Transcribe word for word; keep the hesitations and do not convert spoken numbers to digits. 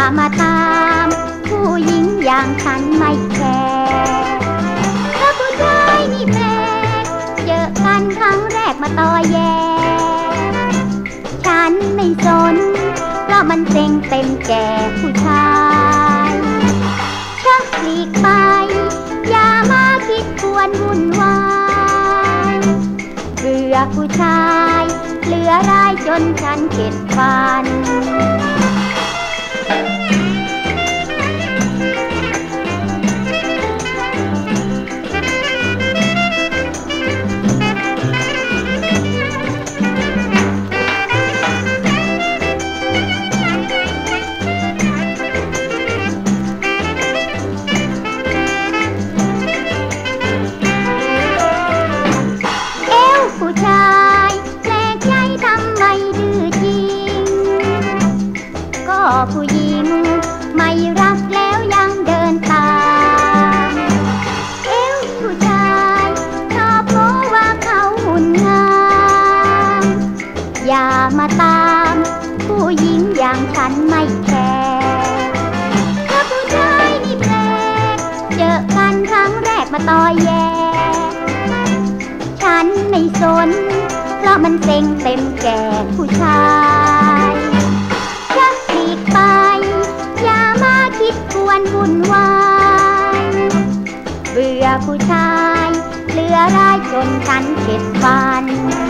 มาตามผู้หญิงอย่างฉันไม่แคร์ถ้าผู้ชายนี่แปลกเจอกันครั้งแรกมาต่อแย่ฉันไม่สนเพราะมันเซ็งเต็มแก่ผู้ชายชักหลีกไปอย่ามาคิดกวนวุ่นวายเบื่อผู้ชายเหลือร้ายจนฉันเข็ดฟันผู้ชายแปลกใจทำไมดื้อจริงก็ผู้หญิงไม่รักแล้วยังเดินตามเอวผู้ชายชอบโม้ว่าเขาหุ่นงามอย่ามาตามผู้หญิงอย่างฉันไม่แคร์ถ้าผู้ชายนี่แปลกเจอกันครั้งแรกมาต่อแย่ฉันไม่สนเพราะมันเซ็งเต็มแก่ผู้ชายชักหลีกไปอย่ามาคิดกวนวุ่นวายเบื่อผู้ชายเหลือร้ายจนฉันเข็ดฟัน